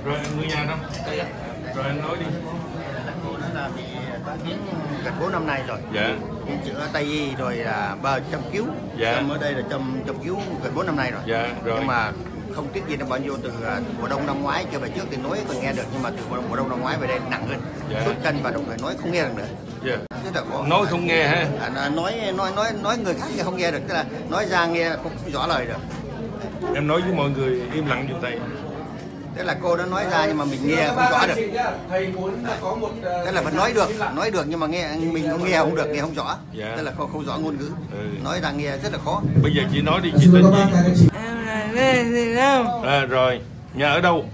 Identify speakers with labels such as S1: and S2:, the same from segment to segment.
S1: Rồi người nhà đâu? Rồi anh nói đi.
S2: Cô nó là bị tai biến gần 4 năm nay rồi.
S1: Dạ.
S2: Chữa Tây y rồi là châm cứu.
S1: Dạ.
S2: Châm ở đây là châm cứu gần 4 năm nay rồi.
S1: Dạ. Rồi.
S2: Nhưng mà không tiếc gì nó bao nhiêu từ mùa đông năm ngoái trở về trước thì nói còn nghe được, nhưng mà từ mùa đông năm ngoái về đây nặng hơn.
S1: Dạ.
S2: Sốt chân và đồng thời nói không nghe được nữa.
S1: Dạ.
S2: Rất là khó.
S1: Nói không nghe ha?
S2: Nói người khác nghe không nghe được, tức là nói ra nghe không rõ lời được.
S1: Em nói với mọi người im lặng giùm tay.
S2: Tức là cô đã nói ra nhưng mà mình nghe không rõ được.
S3: Thầy muốn có một
S2: Tức là vẫn nói được nhưng mà mình không nghe không được, nghe không rõ.
S1: Dạ.
S2: Tức là không rõ ngôn ngữ. Nói ra nghe rất là khó.
S1: Bây giờ chị nói đi, chị tên gì?
S4: Em là Lê Thị Long.
S1: Rồi, nhà ở đâu?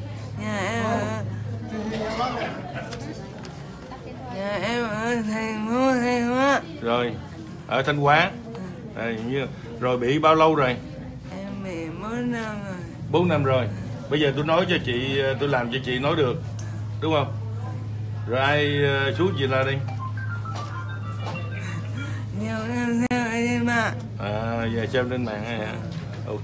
S4: Nhà em ở thành phố Thanh Hóa.
S1: Rồi, ở Thanh Hóa. Rồi bị bao lâu rồi?
S4: Em bị 4 năm rồi.
S1: 4 năm rồi. Bây giờ tôi nói cho chị, tôi làm cho chị nói được, đúng không? Rồi ai xuống chị là đi.
S4: Nhiều năm theo trên mạng.
S1: Giờ xem lên mạng hả? Ok.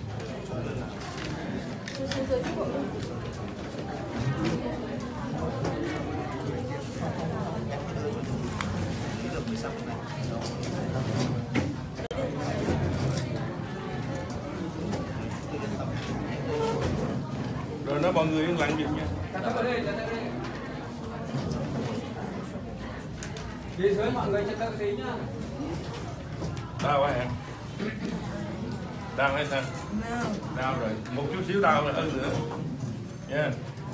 S1: Rồi nói mọi người yên lặng giùm nha.
S3: Đi dưới mọi người cho tao tí nhá.
S1: Đau quá em. Đau hay sao? Đau rồi. Một chút xíu đau là hơn nữa. Nha.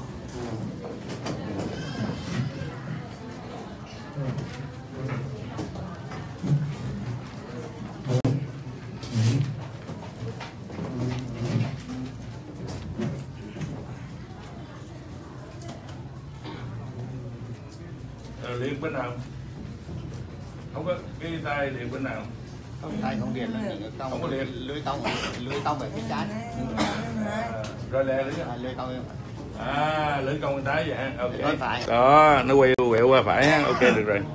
S1: Liệt bên nào? Không có cái tay liệt bên nào?
S2: Không, tay không liệt là tông.
S1: Không có liệt.
S2: Lưỡi tông về phía trái.
S1: Rồi lè lưỡi.
S2: Lưỡi tông.
S1: Lưỡi cong bên trái vậy ha. Ok.
S2: Bên phải.
S1: Đó, nó quẹo qua phải ha. Ok được rồi.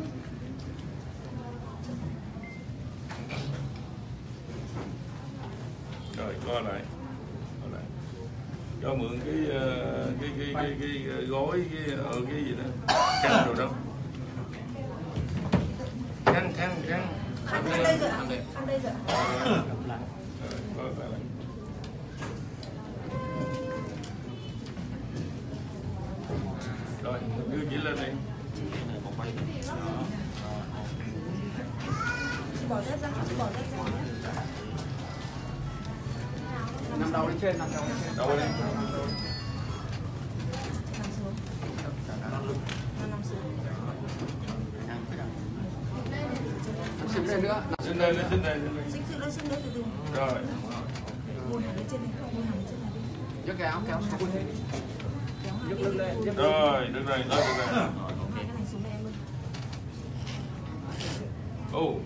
S1: Rồi co lại. Cho mượn cái gối cái gì đó, khăn rồi đó, khăn.
S5: Khăn đây rồi, khăn đây rồi.
S1: Rồi đưa chị lên đi.
S5: Bỏ dép ra, bỏ dép ra.
S3: Nằm đầu lên trên, nằm đầu lên trên.
S1: Đâu lên.
S5: Nằm xuống. Nằm xuống.
S3: Xin lên nữa.
S1: Xin đây.
S5: Xin đây từ từ.
S1: Rồi.
S5: Ngồi hàng lên trên này, không ngồi hàng lên trên này.
S3: Nhấc cái áo kéo xuống. Nhấc lưng lên.
S1: Rồi, được rồi.
S5: Hai cái này xuống đây em ơi.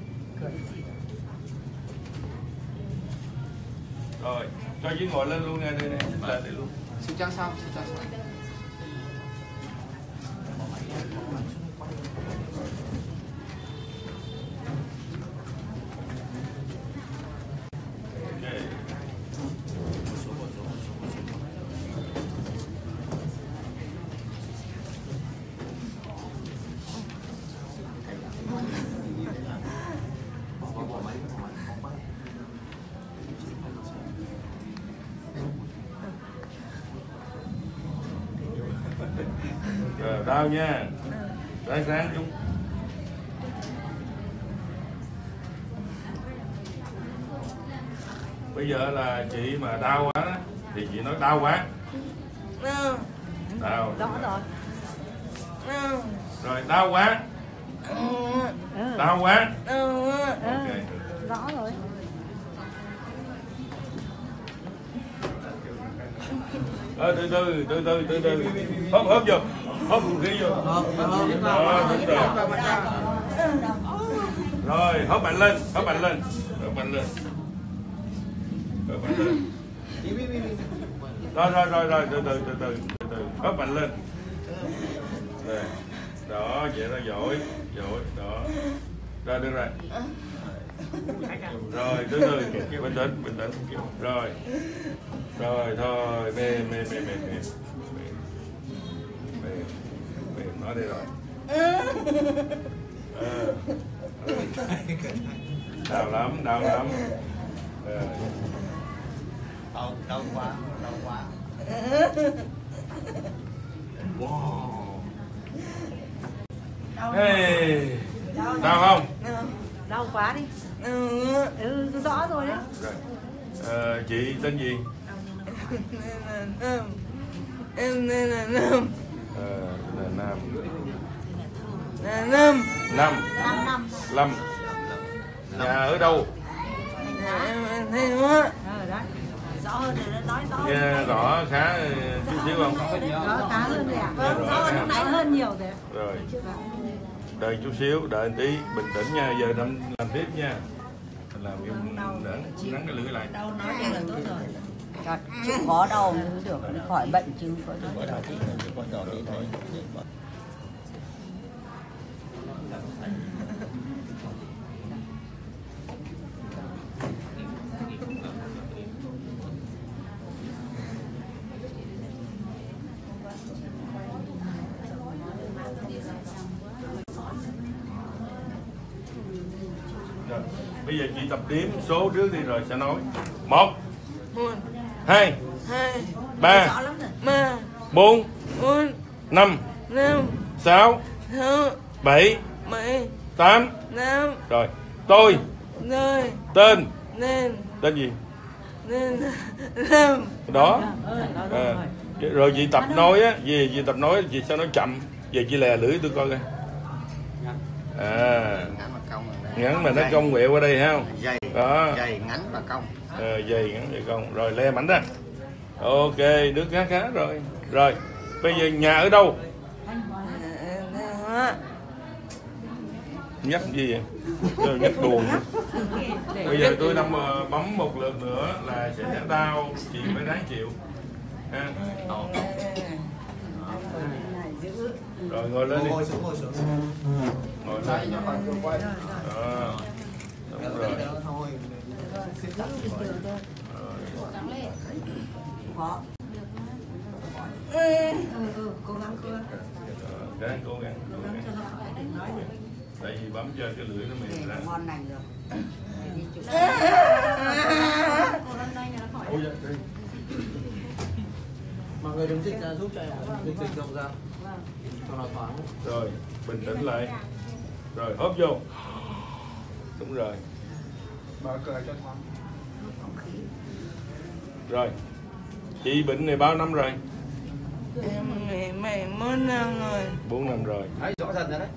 S1: Rồi, cho chị ngồi lên luôn nha, đây này, lên đây luôn.
S3: Xin trang sau.
S1: Rồi, đau nha. Ráng chung. Bây giờ là chị mà đau quá đó, thì chị nói đau quá. Đau.
S5: Rõ rồi.
S1: Rồi, đau quá. Đau quá. Ok.
S5: Rõ rồi.
S1: Từ từ. Hấp vô. Hấp khí vô. Đó, đúng rồi. Rồi, hấp mạnh lên. Rồi, từ từ. Hấp mạnh lên. Đây. Đó, vậy đó, giỏi, đó. Rồi, được rồi. Rồi, từ từ, bình tĩnh. Rồi, thôi, mềm. Nói đây rồi. Đau lắm.
S2: Đau quá.
S1: Wow. Hey. Đau không?
S5: Đau quá đi. Rõ rồi đấy.
S1: Rồi. Chị tên gì?
S4: Em tên là Nam.
S1: Là Nam.
S4: Là Nam.
S1: Lâm. Nhà ở đâu?
S4: Nhà em ở Thanh Hóa.
S5: Rõ hơn rồi, nói rõ.
S1: Nghe rõ khá chút xíu không?
S5: Rõ khá hơn rồi ạ. Vâng, rõ hơn lúc nãy hơn nhiều rồi.
S1: Rồi. Đợi chút xíu, đợi một tí, bình tĩnh nha, giờ làm tiếp nha. Làm cái nắng cái lưỡi lại.
S5: Đau nói đây là tốt rồi.
S6: Chứ có đau mới được khỏi bệnh chứ có được.
S1: Rồi. Bây giờ chị tập đếm số trước đi rồi sẽ nói. 1
S4: 1
S1: 2
S4: 2
S1: 3
S4: 3
S1: 4
S4: 4
S1: 5
S4: 5
S1: 6
S4: 6
S1: 7
S4: 7
S1: 8.
S4: 8
S1: Rồi. Tôi
S4: rồi
S1: tên
S4: tên
S1: gì?
S4: Nên Lâm.
S1: Đó. Rồi chị tập nói á, chị tập nói chị sẽ nói chậm. Giờ chị lè lưỡi tôi coi coi. Ngắn mà nó cong quẹo qua đây ha không?
S2: Dày ngắn và cong.
S1: Dày ngắn và cong. Rồi le mảnh ra. Ok, nước khá rồi. Rồi, bây giờ nhà ở đâu?
S4: Thanh Hóa.
S1: Nhắc gì vậy? Nhắc đùa. Bây giờ tôi bấm một lượt nữa là sẽ đau, chị mới đáng chịu. Ha. Rồi ngồi lên đi. Ngồi xuống. Ngồi lên. Đúng rồi.
S5: Cố gắng.
S1: Ráng cố gắng. Tại vì bấm cho cái lưỡi nó mềm ra.
S6: Ngon lành rồi.
S3: Mọi người đứng dịch ra giúp cho em dịch rộng ra cho nó thoáng.
S1: Rồi bình tĩnh lại. Rồi hốp vô. Đúng rồi.
S3: Mở cửa cho thoáng.
S1: Rồi chị bệnh này bao năm rồi?
S4: Em nghỉ 71 năm rồi.
S1: 4 năm rồi.
S3: Đấy, rõ ràng rồi đấy.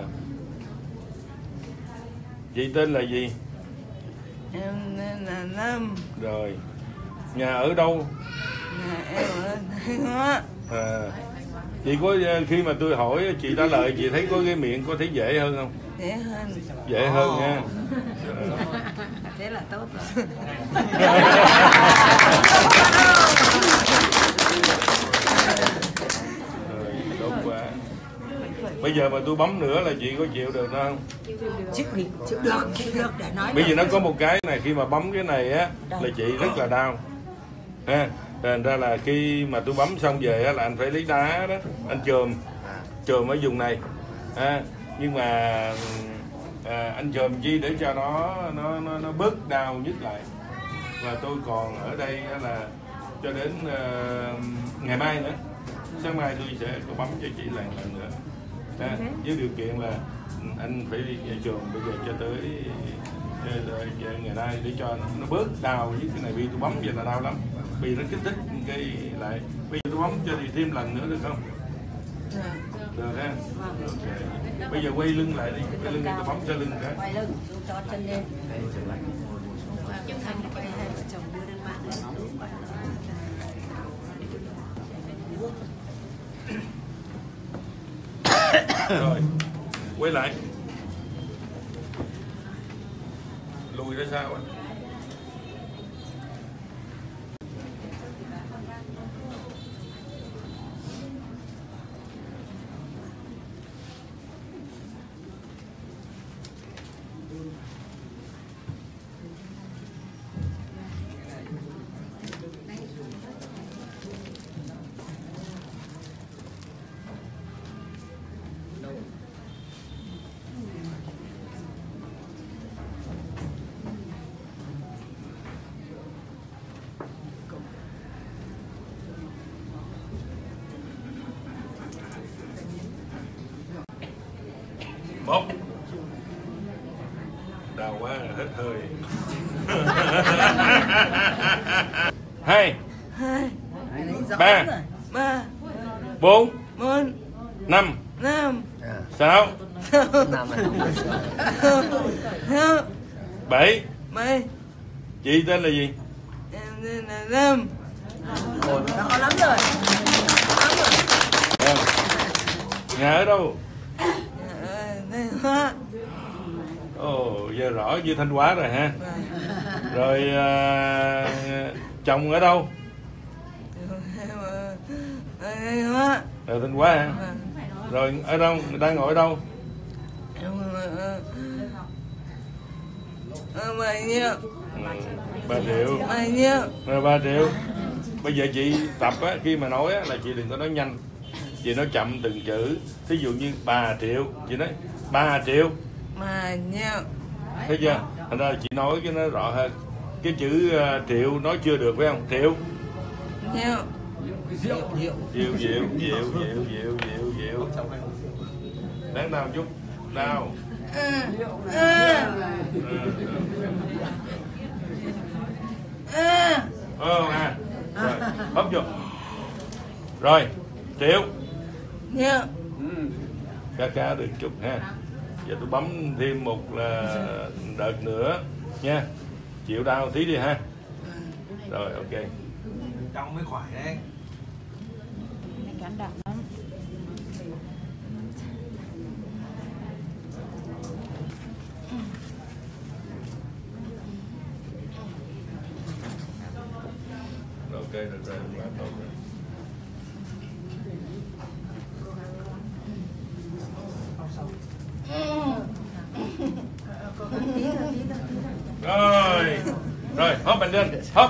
S1: Chị tên là gì?
S4: Em tên là Lâm.
S1: Rồi. Nhà ở đâu?
S4: Nhà em ở Thanh Hóa.
S1: Chị có khi mà tôi hỏi chị trả lời chị thấy có cái miệng có thấy dễ hơn không?
S4: Dễ hơn.
S1: Dễ hơn nha.
S5: Thế là tốt rồi.
S1: Tốt quá. Bây giờ mà tôi bấm nữa là chị có chịu được không?
S5: Chịu được để nói.
S1: Bây giờ nó có một cái này, khi mà bấm cái này á là chị rất là đau. Ha. Thành ra là khi mà tôi bấm xong về á là anh phải lấy đá đó, anh chườm ở vùng này. Nhưng mà anh chườm chi để cho nó bớt đau nhất lại. Và tôi còn ở đây là cho đến ngày mai nữa. Sáng mai tôi sẽ có bấm cho chị lần nữa. Với điều kiện là anh phải đi nhà trường bây giờ cho tới ngày nay để cho nó bớt đau với cái này, vì tôi bấm giờ là đau lắm, vì nó kích thích cái lại. Bây giờ tôi bấm cho thì thêm lần nữa được không? Được ha. Okay. Bây giờ quay lưng lại đi, quay lưng đi, tôi bấm cho lưng cái.
S6: Quay lưng, cho chân lên.
S5: Chúng thành là hai vợ chồng đưa lên mạng để
S1: Rồi, quay lại. Lùi ra sao ạ? Hai,
S4: hai,
S1: ba,
S4: ba,
S1: bốn,
S4: bốn,
S1: năm,
S4: năm,
S1: sáu,
S2: Nam này
S4: sáu,
S1: bảy.
S4: bảy.
S1: Chị tên là gì?
S4: Em tên là Lâm.
S6: Rõ lắm rồi.
S1: À. Nhà ở đâu?
S4: Thanh Hóa.
S1: Ồ, giờ rõ như Thanh Hóa rồi ha. Rồi chồng ở đâu?
S4: Ở Thanh Hóa.
S1: Ở Thanh Hóa hả? Rồi ở đâu? Người ta ngồi ở đâu?
S4: Bao nhiêu?
S1: 3 triệu.
S4: Bao nhiêu?
S1: Rồi 3 triệu. Bây giờ chị tập á, khi mà nói á, là chị đừng có nói nhanh. Chị nói chậm từng chữ. Thí dụ như 3 triệu. Chị nói 3 triệu.
S4: Bao nhiêu?
S1: Thấy chưa? Thành ra chị nói cái nó rõ hơn. Cái chữ triệu nói chưa được phải không? Triệu.
S4: Nhiêu?
S3: Rượu.
S1: Diệu. Đáng đau chút. Đau. Rồi, hấp vô. Rồi, triệu.
S4: Nhiêu?
S1: Khá được chút ha. Giờ tôi bấm thêm một đợt nữa nha. Chịu đau tí đi ha. Rồi, ok.
S3: Trong mới khỏe đấy.
S6: Cắn đặc lắm.
S1: Ok, được rồi, quá tốt rồi. Rồi, hớp mạnh lên, hớp.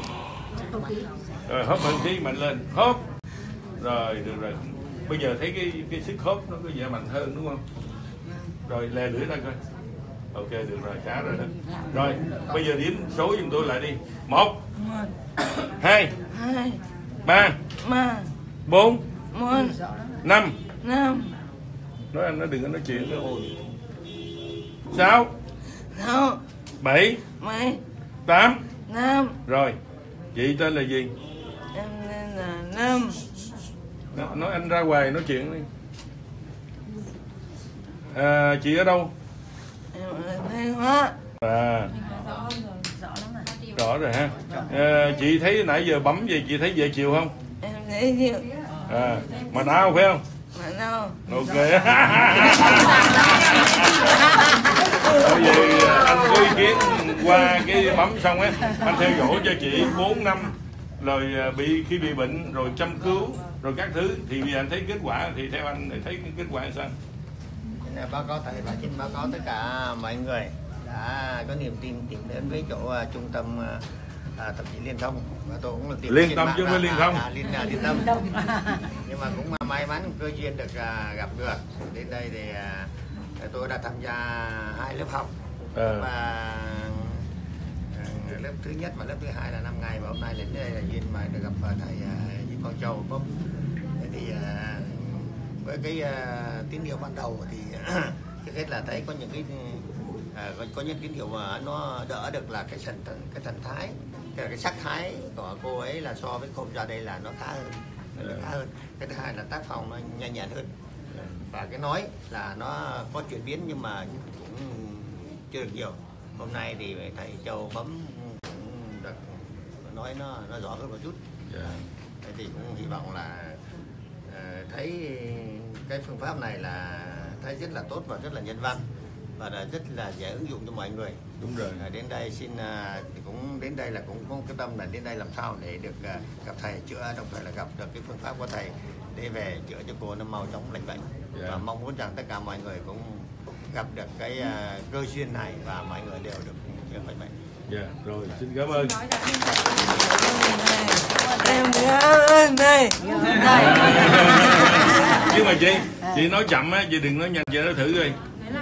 S1: Rồi, hớp mạnh tí, mạnh lên, hớp. Rồi, được rồi. Bây giờ thấy cái sức hớp nó có vẻ mạnh hơn đúng không? Rồi, lè lưỡi ra coi. Ok, được rồi, khá rồi đó. Rồi, bây giờ đếm số giùm tôi lại đi. 1, 2, 3, 4, 5. Nói anh, nó đừng có nói chuyện nữa. 6, 7, 8. Rồi, chị tên là gì?
S4: Em tên là Lâm.
S1: Nói anh ra ngoài nói chuyện đi. Chị ở đâu?
S4: Em ở Thanh Hóa.
S1: Rõ rồi ha. Chị thấy nãy giờ bấm gì chị thấy dễ chịu không?
S4: Em thấy chịu.
S1: Mà đau phải không?
S4: Mà đâu?
S1: Ok. Bởi vì anh có ý kiến qua cái bấm xong á, anh theo dõi cho chị 4 năm rồi khi bị bệnh rồi chăm cứu rồi các thứ thì bây giờ anh thấy kết quả thì theo anh thấy cái kết quả là sao?
S2: báo cáo thầy và xin báo cáo tất cả mọi người đã có niềm tin tìm đến với chỗ trung tâm thẩm mỹ Liên Thông, và tôi cũng là tìm
S1: Liên Tâm chứ không phải Liên Thông.
S2: Liên Tâm. Nhưng mà cũng may mắn cơ duyên được gặp được đến đây thì tôi đã tham gia 2 lớp học và lớp thứ nhất và lớp thứ hai là 5 ngày, và hôm nay đến đây là duyên mà được gặp thầy Diêm Quang Châu Bốp. Thì với cái tín hiệu ban đầu thì trước hết là thấy có những tín hiệu mà nó đỡ được là cái thần thái, cái sắc thái của cô ấy là so với hôm ra đây là nó khá hơn, cái thứ hai là tác phong nó nhanh nhẹn hơn, và cái nói là nó có chuyển biến nhưng mà cũng chưa được nhiều. Hôm nay thì thầy Châu bấm cũng được nói nó rõ hơn một chút. Thì cũng hy vọng là thấy cái phương pháp này là thấy rất là tốt và rất là nhân văn và là rất là dễ ứng dụng cho mọi người.
S1: Đúng rồi.
S2: Đến đây thì cũng đến đây là cũng có cái tâm là đến đây làm sao để được gặp thầy chữa, đồng thời là gặp được cái phương pháp của thầy để về chữa cho cô nó mau chóng lành bệnh. Và mong muốn rằng tất cả mọi người cũng gặp được cái cơ duyên này và mọi người đều được chữa bệnh.
S1: Rồi, xin cảm ơn.
S4: Em cảm ơn thầy.
S1: Nhưng mà chị nói chậm á, chị đừng nói nhanh, chị nói thử đi.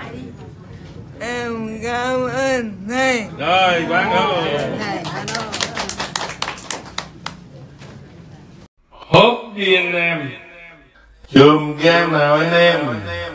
S4: Em cảm ơn thầy.
S1: Rồi, quán ơn. Hốt đi anh em. Chùm cam nào anh em.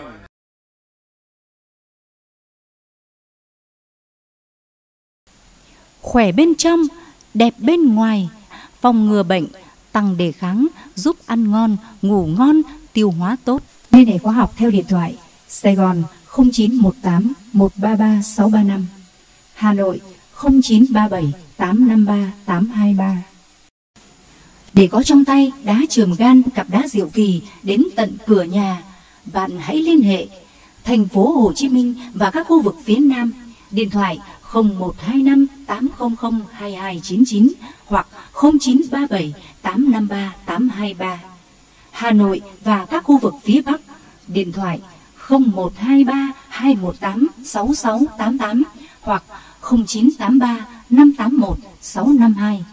S7: khỏe bên trong, đẹp bên ngoài, phòng ngừa bệnh, tăng đề kháng, giúp ăn ngon, ngủ ngon, tiêu hóa tốt.
S8: Liên hệ khóa học theo điện thoại Sài Gòn 0918 133 635, Hà Nội 0937 853 823. Để có trong tay đá chườm gan, cặp đá diệu kỳ đến tận cửa nhà, bạn hãy liên hệ thành phố Hồ Chí Minh và các khu vực phía Nam, điện thoại 0125 800 2299 hoặc 0937 853 823. Hà Nội và các khu vực phía Bắc, điện thoại 0123 218 6688 hoặc 0983 581 652.